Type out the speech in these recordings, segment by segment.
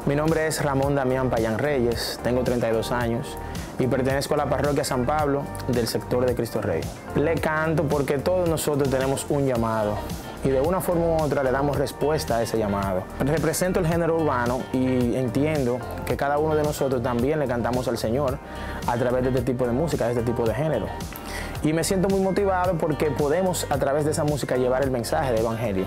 Mi nombre es Ramón Damián Payán Reyes, tengo 32 años y pertenezco a la parroquia San Pablo del sector de Cristo Rey. Le canto porque todos nosotros tenemos un llamado y de una forma u otra le damos respuesta a ese llamado. Represento el género urbano y entiendo que cada uno de nosotros también le cantamos al Señor a través de este tipo de música, de este tipo de género. Y me siento muy motivado porque podemos a través de esa música llevar el mensaje del Evangelio.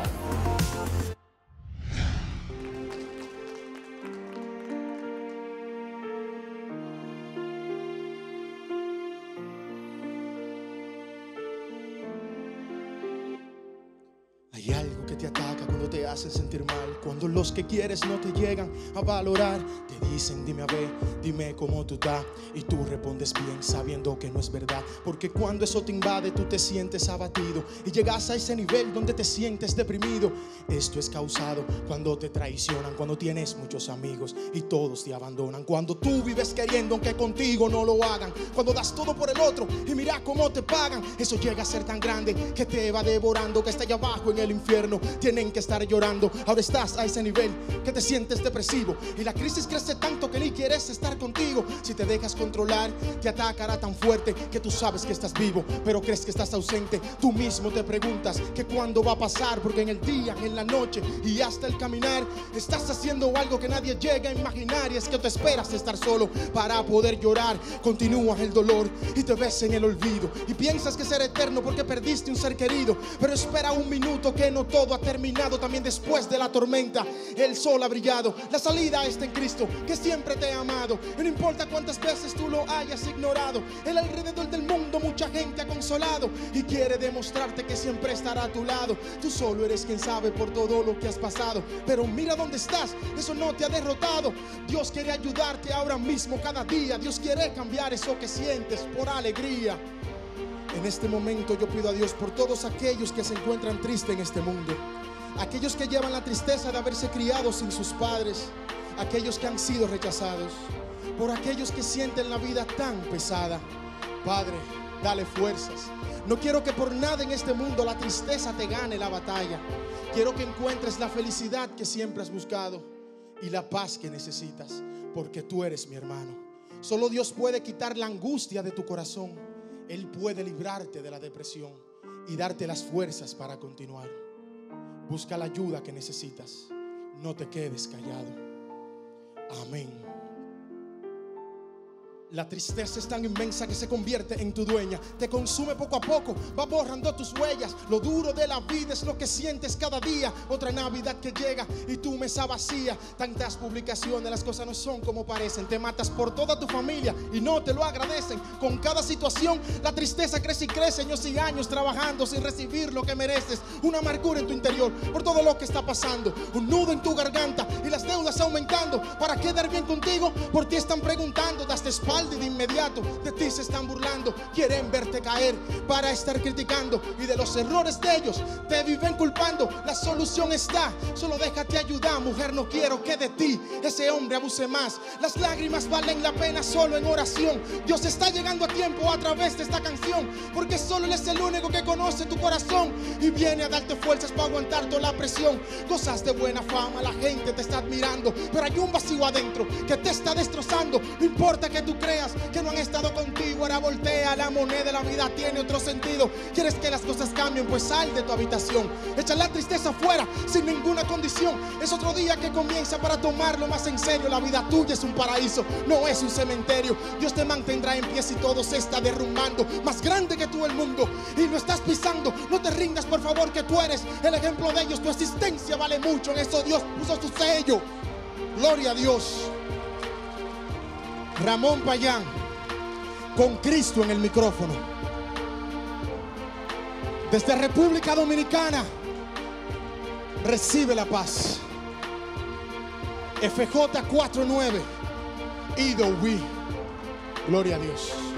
Hay algo que te ataca cuando te hacen sentir mal, cuando los que quieres no te llegan a valorar. Te dicen dime a ver, dime cómo tú estás, y tú respondes bien sabiendo que no es verdad. Porque cuando eso te invade tú te sientes abatido y llegas a ese nivel donde te sientes deprimido. Esto es causado cuando te traicionan, cuando tienes muchos amigos y todos te abandonan, cuando tú vives queriendo aunque contigo no lo hagan, cuando das todo por el otro y mira cómo te pagan. Eso llega a ser tan grande que te va devorando, que está allá abajo en el infierno tienen que estar llorando. Ahora estás a ese nivel que te sientes depresivo y la crisis crece tanto que ni quieres estar contigo. Si te dejas controlar te atacará tan fuerte que tú sabes que estás vivo pero crees que estás ausente. Tú mismo te preguntas que cuándo va a pasar, porque en el día, en la noche y hasta el caminar estás haciendo algo que nadie llega a imaginar, y es que te esperas estar solo para poder llorar. Continúa el dolor y te ves en el olvido y piensas que será eterno porque perdiste un ser querido, pero espera un minuto que no todo ha terminado. También después de la tormenta el sol ha brillado. La salida está en Cristo, que siempre te ha amado. No importa cuántas veces tú lo hayas ignorado, Él alrededor del mundo mucha gente ha consolado y quiere demostrarte que siempre estará a tu lado. Tú solo eres quien sabe por todo lo que has pasado, pero mira dónde estás, eso no te ha derrotado. Dios quiere ayudarte ahora mismo, cada día. Dios quiere cambiar eso que sientes por alegría. En este momento yo pido a Dios por todos aquellos que se encuentran tristes en este mundo, aquellos que llevan la tristeza de haberse criado sin sus padres, aquellos que han sido rechazados, por aquellos que sienten la vida tan pesada. Padre, dale fuerzas. No quiero que por nada en este mundo la tristeza te gane la batalla. Quiero que encuentres la felicidad que siempre has buscado y la paz que necesitas, porque tú eres mi hermano. Solo Dios puede quitar la angustia de tu corazón. Él puede librarte de la depresión y darte las fuerzas para continuar. Busca la ayuda que necesitas. No te quedes callado. Amén. La tristeza es tan inmensa que se convierte en tu dueña. Te consume poco a poco, va borrando tus huellas. Lo duro de la vida es lo que sientes cada día. Otra Navidad que llega y tu mesa vacía. Tantas publicaciones, las cosas no son como parecen. Te matas por toda tu familia y no te lo agradecen. Con cada situación la tristeza crece y crece. Años y años trabajando sin recibir lo que mereces. Una amargura en tu interior por todo lo que está pasando. Un nudo en tu garganta y las deudas aumentando. Para quedar bien contigo, por ti están preguntando. Das de espalda y de inmediato de ti se están burlando. Quieren verte caer para estar criticando, y de los errores de ellos te viven culpando. La solución está, solo déjate ayudar. Mujer, no quiero que de ti ese hombre abuse más. Las lágrimas valen la pena solo en oración. Dios está llegando a tiempo a través de esta canción, porque solo Él es el único que conoce tu corazón y viene a darte fuerzas para aguantar toda la presión. Gozas de buena fama, la gente te está admirando, pero hay un vacío adentro que te está destrozando. No importa que tú creas que no han estado contigo, ahora voltea, la moneda de la vida tiene otro sentido. ¿Quieres que las cosas cambien? Pues sal de tu habitación, echa la tristeza afuera sin ninguna condición. Es otro día que comienza para tomarlo más en serio. La vida tuya es un paraíso, no es un cementerio. Dios te mantendrá en pie si todo se está derrumbando. Más grande que tú el mundo y lo estás pisando. No te rindas, por favor, que tú eres el ejemplo de ellos. Tu existencia vale mucho, en eso Dios puso su sello. Gloria a Dios. Ramón Payán, con Cristo en el micrófono. Desde República Dominicana, recibe la paz. FJ 49, IDOWI. Gloria a Dios.